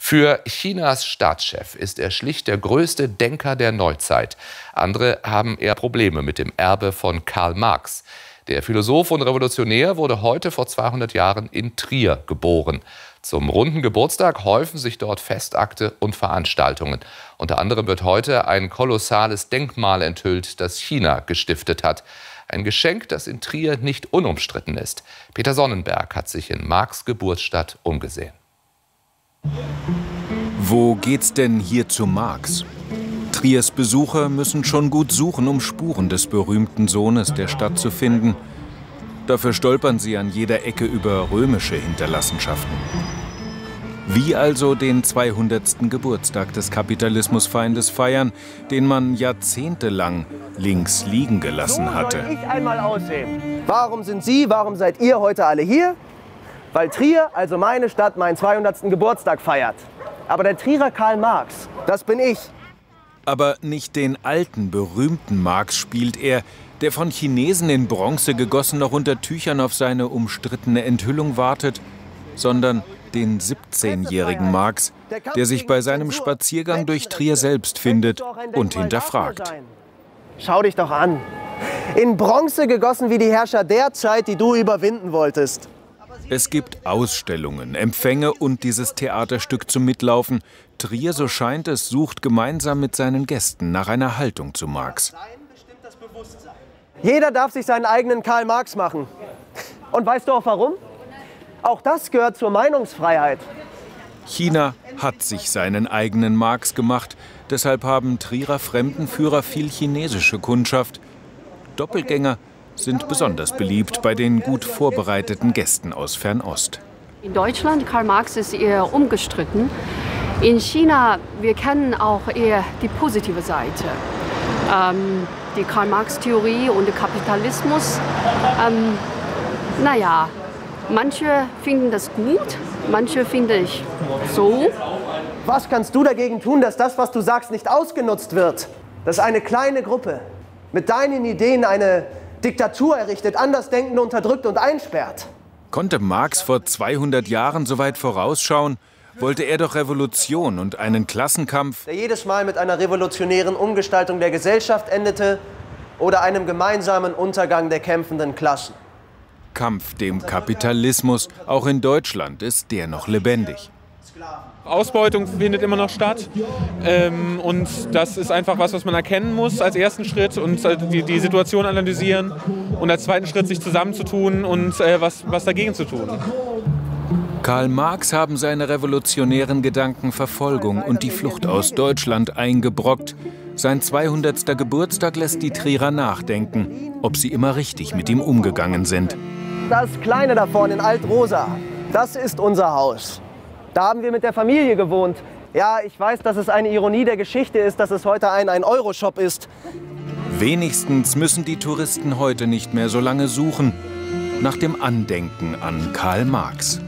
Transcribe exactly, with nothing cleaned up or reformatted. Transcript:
Für Chinas Staatschef ist er schlicht der größte Denker der Neuzeit. Andere haben eher Probleme mit dem Erbe von Karl Marx. Der Philosoph und Revolutionär wurde heute vor zweihundert Jahren in Trier geboren. Zum runden Geburtstag häufen sich dort Festakte und Veranstaltungen. Unter anderem wird heute ein kolossales Denkmal enthüllt, das China gestiftet hat. Ein Geschenk, das in Trier nicht unumstritten ist. Peter Sonnenberg hat sich in Marx' Geburtsstadt umgesehen. Wo geht's denn hier zu Marx? Triers Besucher müssen schon gut suchen, um Spuren des berühmten Sohnes der Stadt zu finden. Dafür stolpern sie an jeder Ecke über römische Hinterlassenschaften. Wie also den zweihundertsten Geburtstag des Kapitalismusfeindes feiern, den man jahrzehntelang links liegen gelassen hatte? So soll ich einmal aussehen. Warum sind Sie, warum seid ihr heute alle hier? Weil Trier, also meine Stadt, meinen zweihundertsten Geburtstag feiert. Aber der Trierer Karl Marx, das bin ich. Aber nicht den alten, berühmten Marx spielt er, der von Chinesen in Bronze gegossen noch unter Tüchern auf seine umstrittene Enthüllung wartet, sondern den siebzehnjährigen Marx, der sich bei seinem Spaziergang durch Trier selbst findet und hinterfragt. Schau dich doch an. In Bronze gegossen wie die Herrscher der Zeit, die du überwinden wolltest. Es gibt Ausstellungen, Empfänge und dieses Theaterstück zum Mitlaufen. Trier, so scheint es, sucht gemeinsam mit seinen Gästen nach einer Haltung zu Marx. Jeder darf sich seinen eigenen Karl Marx machen. Und weißt du auch warum? Auch das gehört zur Meinungsfreiheit. China hat sich seinen eigenen Marx gemacht. Deshalb haben Trierer Fremdenführer viel chinesische Kundschaft. Doppelgänger sind besonders beliebt bei den gut vorbereiteten Gästen aus Fernost. In Deutschland, Karl Marx ist eher umgestritten. In China, wir kennen auch eher die positive Seite. Ähm, die Karl-Marx-Theorie und der Kapitalismus. Ähm, naja, manche finden das gut, manche finde ich so. Was kannst du dagegen tun, dass das, was du sagst, nicht ausgenutzt wird? Dass eine kleine Gruppe mit deinen Ideen eine Diktatur errichtet, Andersdenkende unterdrückt und einsperrt. Konnte Marx vor zweihundert Jahren so weit vorausschauen, wollte er doch Revolution und einen Klassenkampf, der jedes Mal mit einer revolutionären Umgestaltung der Gesellschaft endete oder einem gemeinsamen Untergang der kämpfenden Klassen. Kampf dem Kapitalismus, auch in Deutschland ist der noch lebendig. Ausbeutung findet immer noch statt ähm, und das ist einfach was, was man erkennen muss als ersten Schritt und die, die Situation analysieren und als zweiten Schritt sich zusammenzutun und äh, was, was dagegen zu tun. Karl Marx haben seine revolutionären Gedanken Verfolgung und die Flucht aus Deutschland eingebrockt. Sein zweihundertster Geburtstag lässt die Trierer nachdenken, ob sie immer richtig mit ihm umgegangen sind. Das Kleine da vorne in Altrosa, das ist unser Haus. Da haben wir mit der Familie gewohnt. Ja, ich weiß, dass es eine Ironie der Geschichte ist, dass es heute ein Ein-Euro-Shop ist. Wenigstens müssen die Touristen heute nicht mehr so lange suchen nach dem Andenken an Karl Marx.